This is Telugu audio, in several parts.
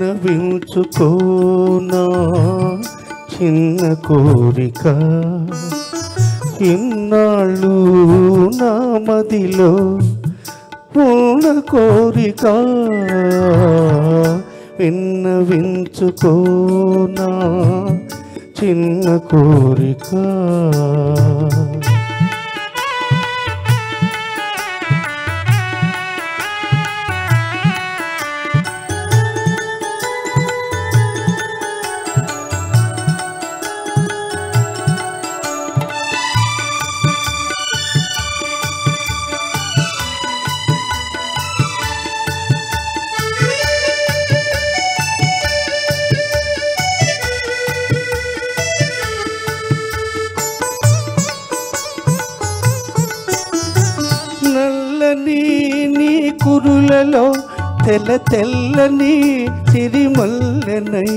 విన్నవించుకోనా చిన్న కోరిక ఇన్నాళ్ళు నా మదిలో పూర్ణ కోరిక విన్నవించుకోనా చిన్న కోరిక నీ కురులలో తెల్ల తెల్లని సిరిమల్లెనై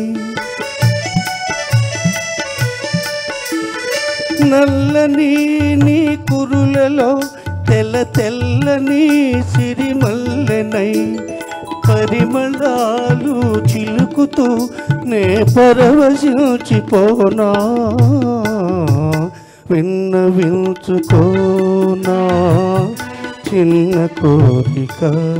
నల్లని నీ కురులలో తెల్ల తెల్లని సిరిమల్లెనై పరిమళాలు చిలుకుతూ నే పరవశించిపోనా విన్నవించుకోనా చిన్న కోరిక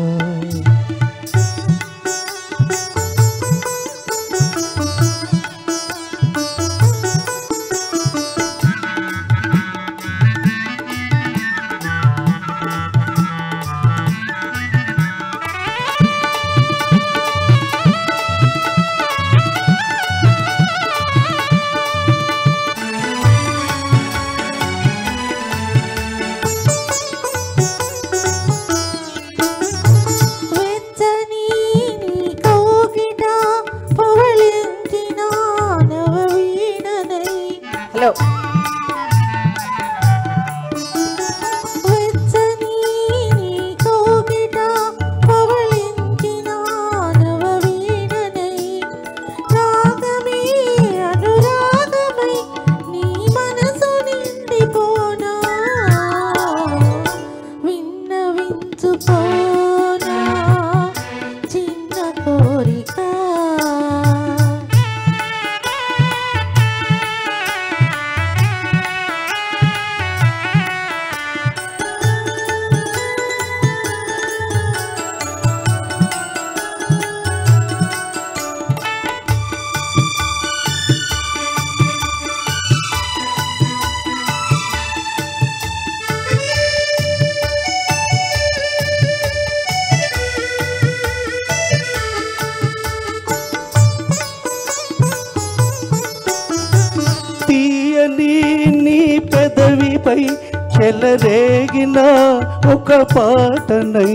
నీ పెదవిపై చెలరేగిన ఒక పాటనై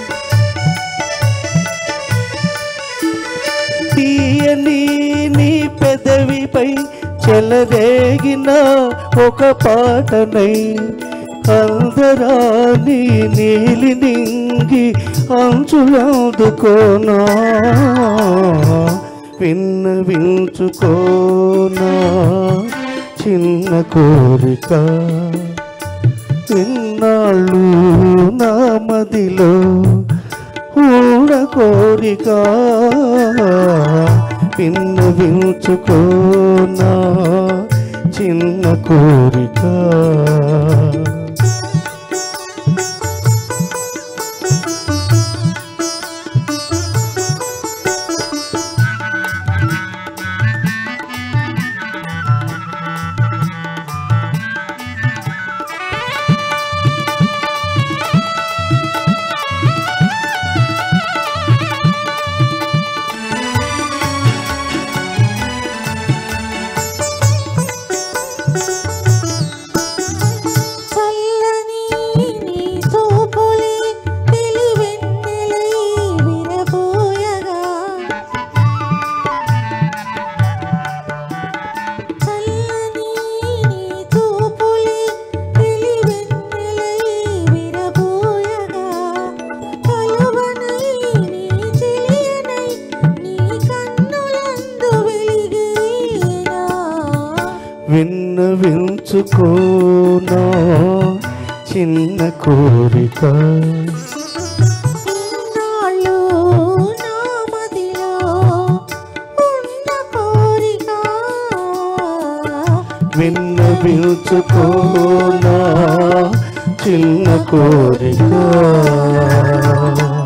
తీయని నీ పెదవిపై చెలరేగిన ఒక పాటనై అందరాని నీలి నింగి అంచులందుకోనా విన్నవించుకోనా చిన్న కోరిక ఇన్నాళ్ళు నా మదిలో ఊడ కోరిక విన్నవించుకోనా చిన్న కోరిక విన్నవించుకోనా చిన్న కోరిక నాలో నా మదిలో విన్నవించుకోనా చిన్న కోరిక